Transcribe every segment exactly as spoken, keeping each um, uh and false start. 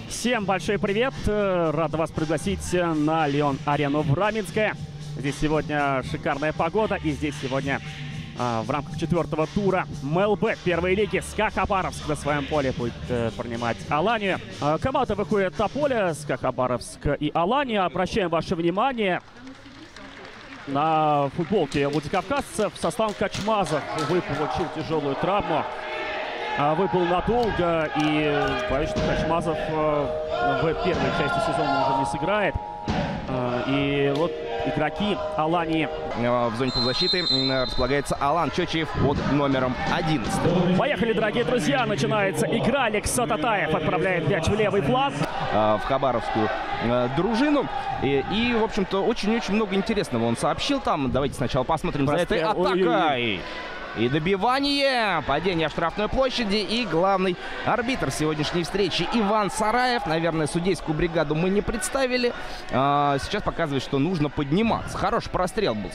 Всем большой привет! Рад вас пригласить на Лион-арену в Раменское. Здесь сегодня шикарная погода, и здесь сегодня а, в рамках четвертого тура МЛБ первой лиги СКА Хабаровск на своем поле будет э, принимать Аланию. А, команда выходит на поле, СКА Хабаровск и Алания. Обращаем ваше внимание на футболке владикавказцев. Сослан Качмазов, увы, получил тяжелую травму. Выпал надолго, и боюсь, что Качмазов в первой части сезона уже не сыграет. И вот игроки Алании. В зоне полузащиты располагается Алан Чочиев под номером одиннадцать. Поехали, дорогие друзья. Начинается игра. Алекс Татаев отправляет мяч в левый фланг. В хабаровскую дружину. И, и в общем-то, очень-очень много интересного он сообщил там. Давайте сначала посмотрим за этой атакой. И добивание, падение в штрафной площади, и главный арбитр сегодняшней встречи Иван Сараев. Наверное, судейскую бригаду мы не представили. А, сейчас показывает, что нужно подниматься. Хороший прострел был.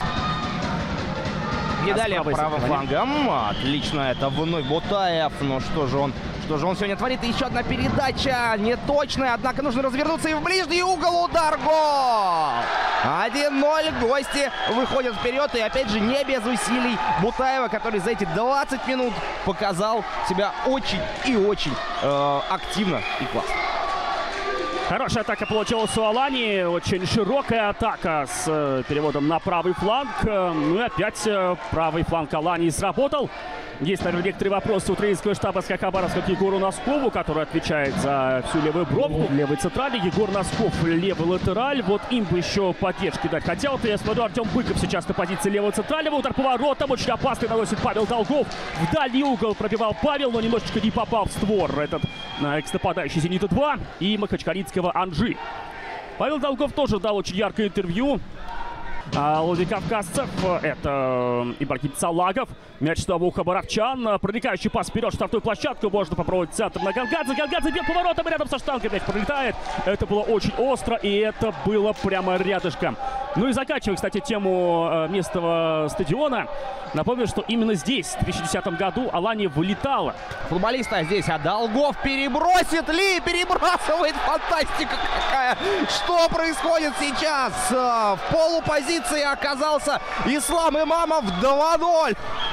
И далее правым флангом. Отлично, это вновь Бутаев. Но что же он... Что же он сегодня творит? И еще одна передача неточная, однако нужно развернуться и в ближний угол. Удар, гол! один ноль. Гости выходят вперед. И опять же не без усилий Бутаева, который за эти двадцать минут показал себя очень и очень э, активно и классно. Хорошая атака получилась у Алании. Очень широкая атака с э, переводом на правый фланг. Ну и опять э, правый фланг Алании сработал. Есть, наверное, некоторые вопросы у тренерского штаба СКА Хабаровска к Егору Носкову, который отвечает за всю левую бровку. Левый центральный, Егор Носков левый латераль. Вот им бы еще поддержки дать. Хотя вот я смотрю, Артем Быков сейчас на позиции левого центрального. Удар поворотом, очень опасный наносит Павел Долгов. В дальний угол пробивал Павел, но немножечко не попал в створ. Этот экс-нападающий «Зенита-два» и махачкалинского «Анжи». Павел Долгов тоже дал очень яркое интервью. А владикавказцев — это Ибрагим Салагов. Мяч снова у хабаровчан. Проникающий пас вперед, штрафную площадку. Можно попробовать центр на Гангадзе. Гангадзе бьет поворотом, рядом со штангой мяч пролетает. Это было очень остро, и это было прямо рядышком. Ну и заканчивая, кстати, тему э, местного стадиона, напомню, что именно здесь в две тысячи десятом году Алания вылетала. Футболиста здесь, а Долгов перебросит ли? Перебрасывает. Фантастика какая! Что происходит сейчас? В полупозиции оказался Ислам Имамов. Два ноль.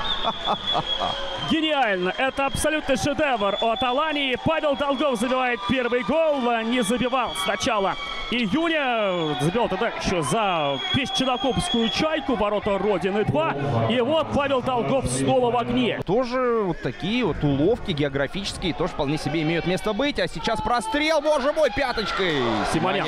Гениально! Это абсолютный шедевр от Алании. Павел Долгов забивает первый гол. Не забивал с начала июня. Забил тогда еще за Песчинокопскую «Чайку», ворота Родины-два. И вот Павел Долгов снова в огне. Тоже вот такие вот уловки географические тоже вполне себе имеют место быть. А сейчас прострел, боже мой, пяточкой. Симонян.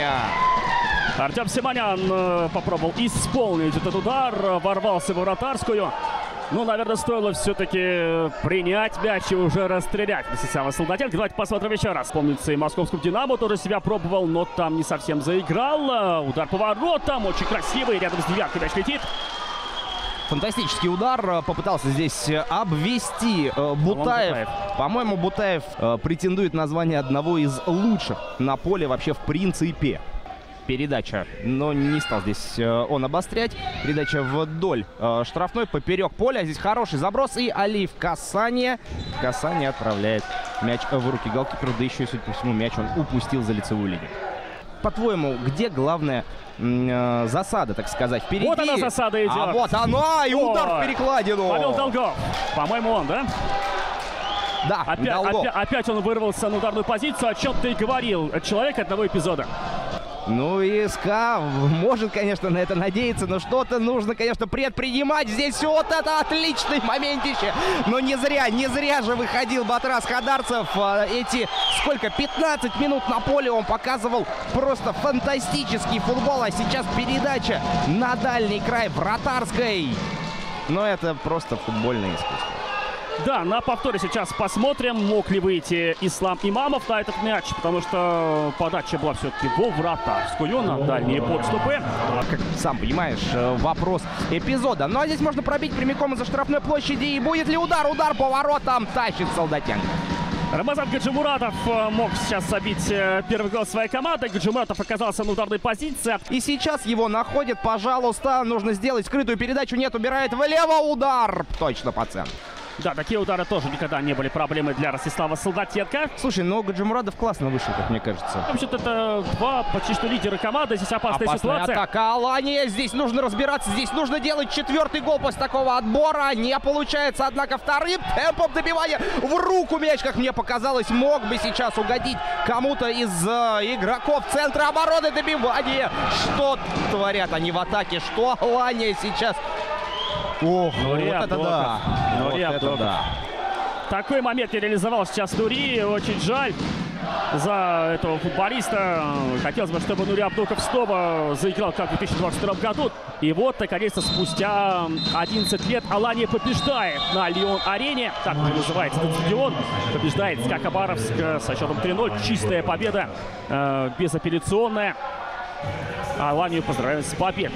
Артем Симонян попробовал исполнить этот удар. Ворвался в вратарскую. Ну, наверное, стоило все-таки принять мяч и уже расстрелять Мстислава Солдатенко. Давайте посмотрим еще раз. Помнится, и московскому «Динамо» тоже себя пробовал, но там не совсем заиграл. Удар по воротам, очень красивый, рядом с девяткой мяч летит. Фантастический удар. Попытался здесь обвести э, Бутаев. По-моему, Бутаев э, претендует на звание одного из лучших на поле вообще в принципе. Передача, но не стал здесь э, он обострять. Передача вдоль э, штрафной, поперек поля. Здесь хороший заброс, и Алиев касание. Касание отправляет мяч в руки голкиперу. Да еще и, судя по всему, мяч он упустил за лицевую линию. По-твоему, где главная э, засада, так сказать, впереди? Вот она, засада идет. А вот она, и удар Ой. в перекладину. Павел Долгов. По-моему, он, да? Да, опять, опять, опять он вырвался на ударную позицию, о чем ты и говорил. Человек одного эпизода. Ну и СКА может, конечно, на это надеяться, но что-то нужно, конечно, предпринимать. Здесь вот это отличный моментище. Но не зря, не зря же выходил Батрас Хадарцев. Эти, сколько, пятнадцать минут на поле он показывал просто фантастический футбол. А сейчас передача на дальний край вратарской. Но это просто футбольное искусство. Да, на повторе сейчас посмотрим, мог ли выйти Ислам Имамов на этот мяч, потому что подача была все-таки во вратарскую, на дальние подступы. Как сам понимаешь, вопрос эпизода. Ну а здесь можно пробить прямиком из-за штрафной площади. И будет ли удар? Удар по воротам тащит Солдатенко. Рамазан Гаджимуратов мог сейчас забить первый гол своей команды. Гаджимуратов оказался на ударной позиции. И сейчас его находят. Пожалуйста, нужно сделать скрытую передачу. Нет, убирает влево. Удар точно по центру. Да, такие удары тоже никогда не были проблемой для Ростислава Солдатенко. Слушай, но Гаджимурадов классно вышел, как мне кажется. Вообще-то это два почти что лидера команды. Здесь опасная, Опасная ситуация. атака Алания. Здесь нужно разбираться. Здесь нужно делать четвертый гол после такого отбора. Не получается, однако, вторым темпом добивания в руку мяч, как мне показалось, мог бы сейчас угодить кому-то из э, игроков центра обороны. Добивание. Что творят они в атаке? Что Алания сейчас? Ох, Ну, вот Риад это Доков. да. Ну, Вот Риад это Доков. да. Такой момент не реализовал сейчас Нури. Очень жаль за этого футболиста. Хотелось бы, чтобы Нури Абдуков снова заиграл, как в две тысячи двадцать втором году. И вот, наконец-то, спустя одиннадцать лет Алания побеждает на Лион-арене. Так называется этот стадион. Побеждает СКА Хабаровск со счетом три ноль. Чистая победа, э, безапелляционная. Аланию поздравляем с победой.